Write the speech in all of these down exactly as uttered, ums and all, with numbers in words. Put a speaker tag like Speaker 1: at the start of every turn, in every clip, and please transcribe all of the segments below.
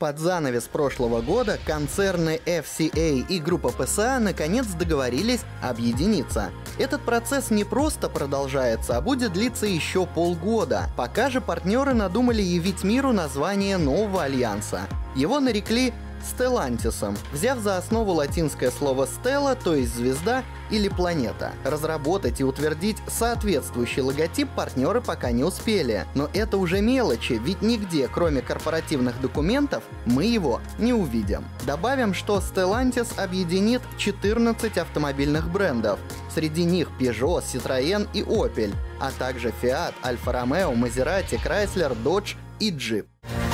Speaker 1: Под занавес прошлого года концерны эф си эй и группа пэ эс а наконец договорились объединиться. Этот процесс не просто продолжается, а будет длиться еще полгода. Пока же партнеры надумали явить миру название нового альянса. Его нарекли Stellantis, взяв за основу латинское слово «stella», то есть «звезда» или «планета». Разработать и утвердить соответствующий логотип партнеры пока не успели. Но это уже мелочи, ведь нигде, кроме корпоративных документов, мы его не увидим. Добавим, что Stellantis объединит четырнадцать автомобильных брендов. Среди них Peugeot, Citroën и Opel, а также Fiat, Alfa Romeo, Maserati, Chrysler, Dodge и Jeep.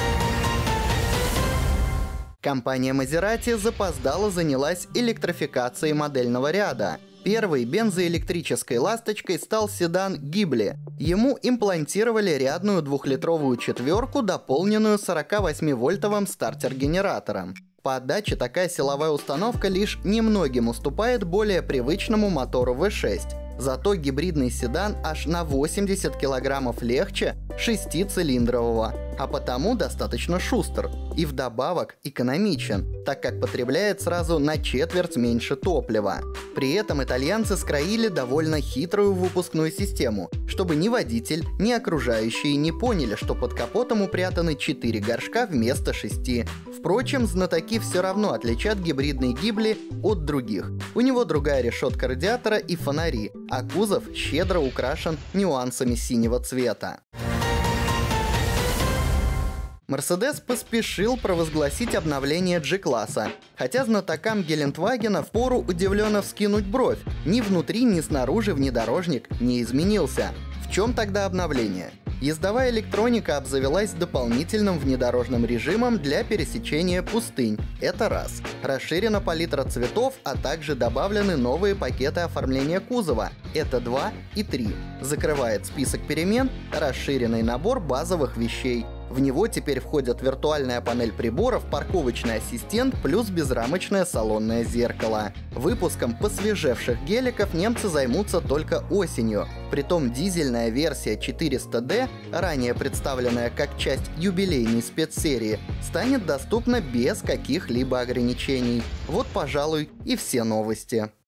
Speaker 1: Компания Maserati запоздало занялась электрификацией модельного ряда. Первой бензоэлектрической ласточкой стал седан Ghibli. Ему имплантировали рядную двухлитровую четверку, дополненную сорокавосьмивольтовым стартер-генератором. По отдаче такая силовая установка лишь немногим уступает более привычному мотору вэ шесть. Зато гибридный седан аж на восемьдесят килограммов легче шестицилиндрового, а потому достаточно шустр и вдобавок экономичен, так как потребляет сразу на четверть меньше топлива. При этом итальянцы скроили довольно хитрую выпускную систему, чтобы ни водитель, ни окружающие не поняли, что под капотом упрятаны четыре горшка вместо шести. Впрочем, знатоки все равно отличат гибридный Ghibli от других. У него другая решетка радиатора и фонари, а кузов щедро украшен нюансами синего цвета. Mercedes поспешил провозгласить обновление G-класса, хотя знатокам Гелендвагена впору удивленно вскинуть бровь. Ни внутри, ни снаружи внедорожник не изменился. В чем тогда обновление? Ездовая электроника обзавелась дополнительным внедорожным режимом для пересечения пустынь. Это раз. Расширена палитра цветов, а также добавлены новые пакеты оформления кузова. Это два и три. Закрывает список перемен расширенный набор базовых вещей. В него теперь входят виртуальная панель приборов, парковочный ассистент плюс безрамочное салонное зеркало. Выпуском посвежевших геликов немцы займутся только осенью. Притом дизельная версия четыреста дэ, ранее представленная как часть юбилейной спецсерии, станет доступна без каких-либо ограничений. Вот, пожалуй, и все новости.